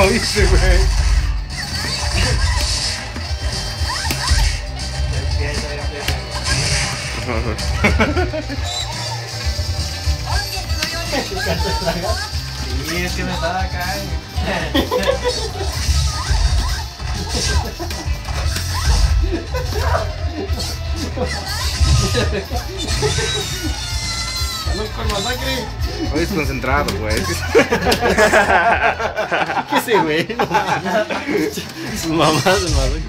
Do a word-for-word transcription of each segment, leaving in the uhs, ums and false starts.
moviste, güey. Sí, es que me estaba acá. ¡Salud con masacre! Estoy desconcentrado, güey. ¿Qué sé, güey? Sus mamás, sus masacre.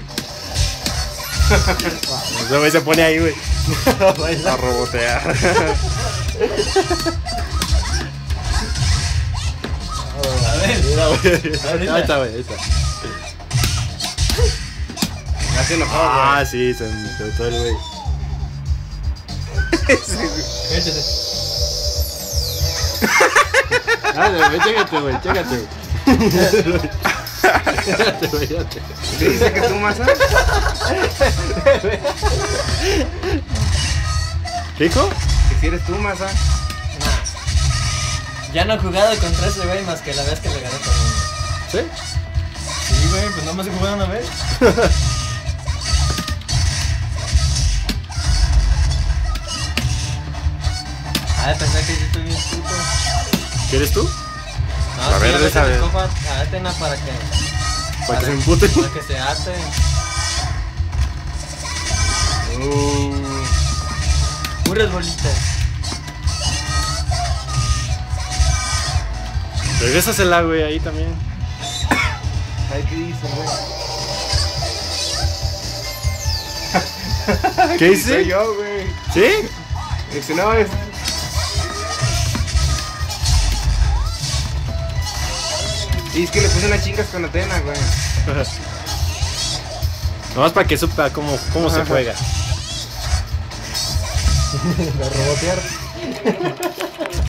Ese güey se pone ahí, güey. A robotear. A ver. Mira, güey. Ahí está, güey, ahí está. Me hace enojado, Ah, sí, se me todo el güey. Échate. Dale, güey, chécate, güey, chécate. Chécate, güey, chécate. ¿Qué dice que tú, Masa? ¿Qué dijo? Que si eres tú, Masa. Ya no he jugado contra ese güey más que la vez que le gané con uno. ¿Sí? Sí, güey, pues nomás he jugado una vez. Ay, pensé que yo estoy bien puto. ¿Quieres tú? No, A ver, sí, de esa me vez. copa a Atena para que... Para que se impute. Para que se ate. Uh, Puras bolitas. Regrésasela, güey, ahí también. ay, ¿qué dice, güey? ¿Qué hice? Soy yo, güey. ¿Sí? Dice, no, es... Y es que le puse unas chingas con Atena, güey. Nomás para que sepa cómo, cómo se juega. De robotear.